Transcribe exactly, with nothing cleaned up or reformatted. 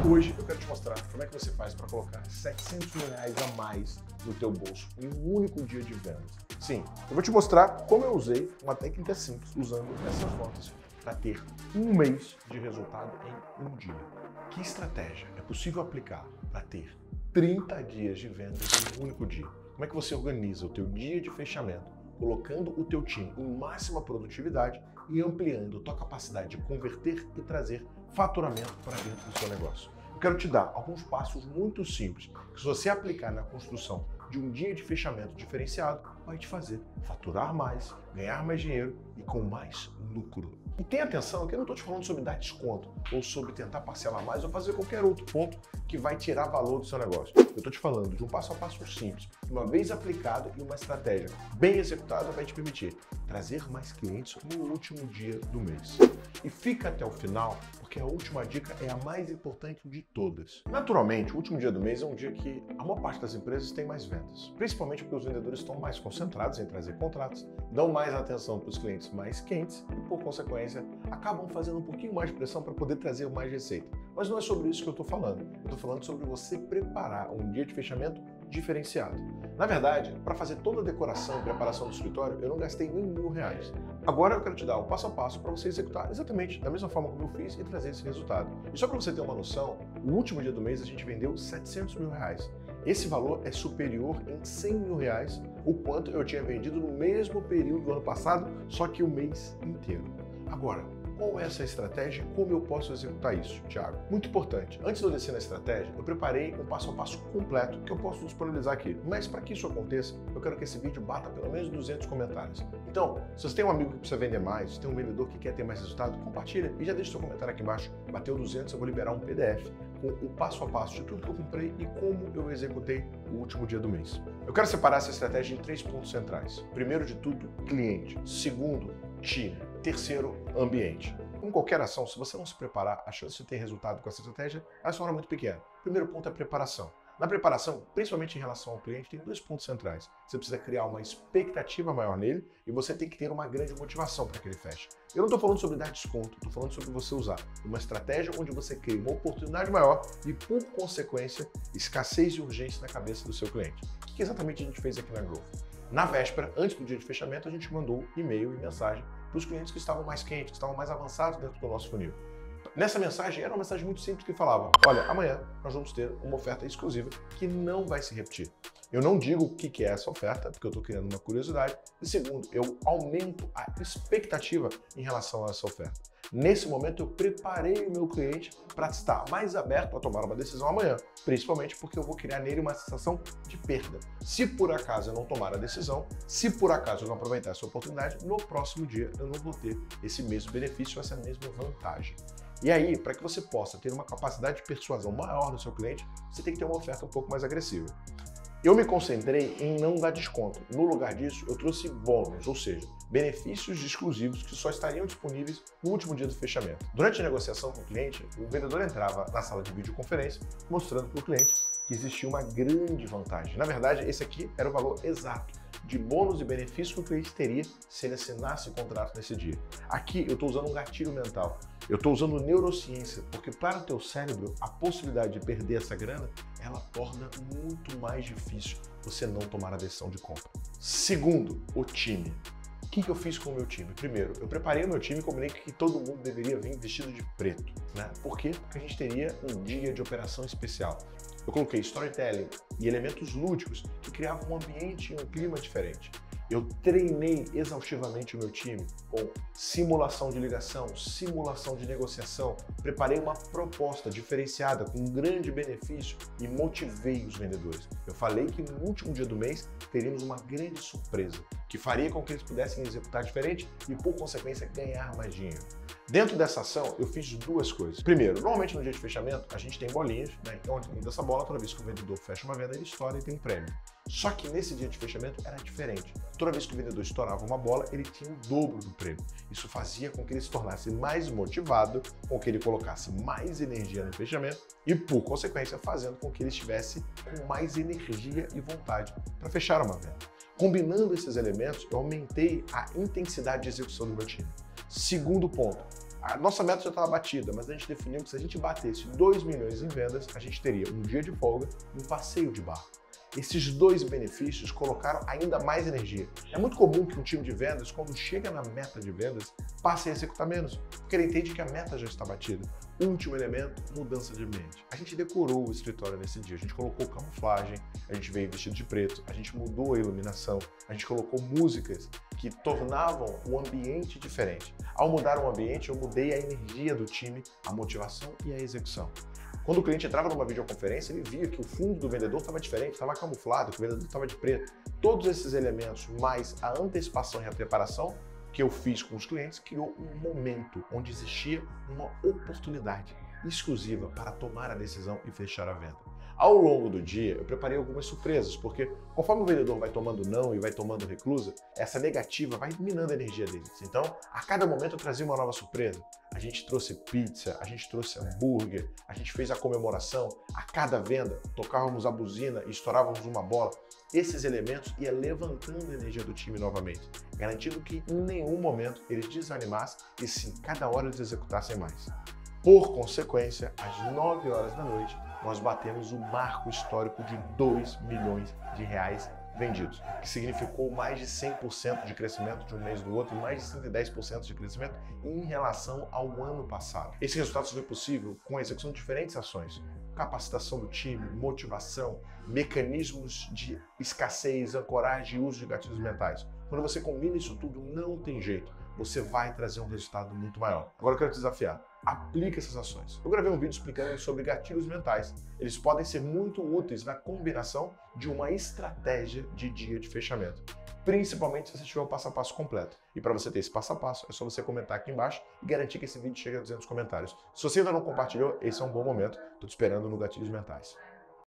Hoje eu quero te mostrar como é que você faz para colocar setecentos mil reais a mais no teu bolso em um único dia de vendas. Sim, eu vou te mostrar como eu usei uma técnica simples usando essas notas para ter um mês de resultado em um dia. Que estratégia é possível aplicar para ter trinta dias de vendas em um único dia? Como é que você organiza o teu dia de fechamento, colocando o teu time em máxima produtividade e ampliando a tua capacidade de converter e trazer faturamento para dentro do seu negócio? Eu quero te dar alguns passos muito simples que, se você aplicar na construção de um dia de fechamento diferenciado, vai te fazer faturar mais, ganhar mais dinheiro e com mais lucro. E tenha atenção que eu não estou te falando sobre dar desconto ou sobre tentar parcelar mais ou fazer qualquer outro ponto que vai tirar valor do seu negócio. Eu estou te falando de um passo a passo simples, que uma vez aplicado e uma estratégia bem executada vai te permitir trazer mais clientes no último dia do mês. E fica até o final, porque a última dica é a mais importante de todas. Naturalmente, o último dia do mês é um dia que a maior parte das empresas tem mais vendas, principalmente porque os vendedores estão mais concentrados em trazer contratos, dão mais atenção para os clientes mais quentes e, por consequência, acabam fazendo um pouquinho mais de pressão para poder trazer mais receita. Mas não é sobre isso que eu estou falando. Eu estou falando sobre você preparar um dia de fechamento diferenciado. Na verdade, para fazer toda a decoração e preparação do escritório, eu não gastei nem mil reais. Agora eu quero te dar o passo a passo para você executar exatamente da mesma forma como eu fiz e trazer esse resultado. E só para você ter uma noção, o último dia do mês a gente vendeu setecentos mil reais. Esse valor é superior em cem mil reais o quanto eu tinha vendido no mesmo período do ano passado, só que o mês inteiro. Agora, qual é essa estratégia e como eu posso executar isso, Thiago? Muito importante. Antes de eu descer na estratégia, eu preparei um passo a passo completo que eu posso disponibilizar aqui. Mas para que isso aconteça, eu quero que esse vídeo bata pelo menos duzentos comentários. Então, se você tem um amigo que precisa vender mais, se tem um vendedor que quer ter mais resultado, compartilha e já deixa seu comentário aqui embaixo. Bateu duzentos, eu vou liberar um P D F com o passo a passo de tudo que eu comprei e como eu executei o último dia do mês. Eu quero separar essa estratégia em três pontos centrais. Primeiro de tudo, cliente. Segundo, time. Terceiro, ambiente. Em qualquer ação, se você não se preparar, a chance de ter resultado com essa estratégia é só muito pequena. Primeiro ponto é a preparação. Na preparação, principalmente em relação ao cliente, tem dois pontos centrais. Você precisa criar uma expectativa maior nele e você tem que ter uma grande motivação para que ele feche. Eu não estou falando sobre dar desconto, estou falando sobre você usar uma estratégia onde você cria uma oportunidade maior e, por consequência, escassez e urgência na cabeça do seu cliente. O que exatamente a gente fez aqui na Growth? Na véspera, antes do dia de fechamento, a gente mandou e-mail e mensagem para os clientes que estavam mais quentes, que estavam mais avançados dentro do nosso funil. Nessa mensagem, era uma mensagem muito simples que falava: olha, amanhã nós vamos ter uma oferta exclusiva que não vai se repetir. Eu não digo o que é essa oferta, porque eu estou criando uma curiosidade. E segundo, eu aumento a expectativa em relação a essa oferta. Nesse momento, eu preparei o meu cliente para estar mais aberto a tomar uma decisão amanhã, principalmente porque eu vou criar nele uma sensação de perda. Se por acaso eu não tomar a decisão, se por acaso eu não aproveitar essa oportunidade, no próximo dia eu não vou ter esse mesmo benefício, essa mesma vantagem. E aí, para que você possa ter uma capacidade de persuasão maior no seu cliente, você tem que ter uma oferta um pouco mais agressiva. Eu me concentrei em não dar desconto. No lugar disso, eu trouxe bônus, ou seja, benefícios exclusivos que só estariam disponíveis no último dia do fechamento. Durante a negociação com o cliente, o vendedor entrava na sala de videoconferência mostrando para o cliente que existia uma grande vantagem. Na verdade, esse aqui era o valor exato de bônus e benefícios que o cliente teria se ele assinasse o contrato nesse dia. Aqui eu estou usando um gatilho mental. Eu estou usando neurociência, porque para o teu cérebro, a possibilidade de perder essa grana, ela torna muito mais difícil você não tomar a decisão de compra. Segundo, o time. O que eu fiz com o meu time? Primeiro, eu preparei o meu time e combinei que todo mundo deveria vir vestido de preto. Né? Por quê? Porque a gente teria um dia de operação especial. Eu coloquei storytelling e elementos lúdicos que criavam um ambiente e um clima diferente. Eu treinei exaustivamente o meu time com simulação de ligação, simulação de negociação, preparei uma proposta diferenciada com um grande benefício e motivei os vendedores. Eu falei que no último dia do mês teríamos uma grande surpresa, que faria com que eles pudessem executar diferente e, por consequência, ganhar mais dinheiro. Dentro dessa ação, eu fiz duas coisas. Primeiro, normalmente no dia de fechamento, a gente tem bolinhas, né? Então, dentro dessa bola, toda vez que o vendedor fecha uma venda, ele estoura e tem um prêmio. Só que nesse dia de fechamento era diferente. Toda vez que o vendedor estourava uma bola, ele tinha o dobro do prêmio. Isso fazia com que ele se tornasse mais motivado, com que ele colocasse mais energia no fechamento e, por consequência, fazendo com que ele estivesse com mais energia e vontade para fechar uma venda. Combinando esses elementos, eu aumentei a intensidade de execução do meu time. Segundo ponto, A nossa meta já estava batida, mas a gente definiu que se a gente batesse dois milhões em vendas, a gente teria um dia de folga e um passeio de barco. Esses dois benefícios colocaram ainda mais energia. É muito comum que um time de vendas, quando chega na meta de vendas, passe a executar menos, porque ele entende que a meta já está batida. Último elemento, mudança de ambiente. A gente decorou o escritório nesse dia, a gente colocou camuflagem, a gente veio vestido de preto, a gente mudou a iluminação, a gente colocou músicas que tornavam o ambiente diferente. Ao mudar o ambiente, eu mudei a energia do time, a motivação e a execução. Quando o cliente entrava numa videoconferência, ele via que o fundo do vendedor estava diferente, estava camuflado, que o vendedor estava de preto. Todos esses elementos, mais a antecipação e a preparação que eu fiz com os clientes, criou um momento onde existia uma oportunidade exclusiva para tomar a decisão e fechar a venda. Ao longo do dia, eu preparei algumas surpresas, porque conforme o vendedor vai tomando não e vai tomando reclusa, essa negativa vai minando a energia deles. Então, a cada momento eu trazia uma nova surpresa. A gente trouxe pizza, a gente trouxe hambúrguer, a gente fez a comemoração. A cada venda, tocávamos a buzina e estourávamos uma bola. Esses elementos iam levantando a energia do time novamente, garantindo que em nenhum momento eles desanimassem e sim, cada hora eles executassem mais. Por consequência, às nove horas da noite, nós batemos o marco histórico de dois milhões de reais vendidos, que significou mais de cem por cento de crescimento de um mês do outro e mais de cento e dez por cento de crescimento em relação ao ano passado. Esse resultado só foi possível com a execução de diferentes ações: capacitação do time, motivação, mecanismos de escassez, ancoragem e uso de gatilhos mentais. Quando você combina isso tudo, não tem jeito. Você vai trazer um resultado muito maior. Agora eu quero te desafiar. Aplique essas ações. Eu gravei um vídeo explicando sobre gatilhos mentais. Eles podem ser muito úteis na combinação de uma estratégia de dia de fechamento, principalmente se você tiver o passo a passo completo. E para você ter esse passo a passo, é só você comentar aqui embaixo e garantir que esse vídeo chegue a duzentos comentários. Se você ainda não compartilhou, esse é um bom momento. Estou te esperando no Gatilhos Mentais.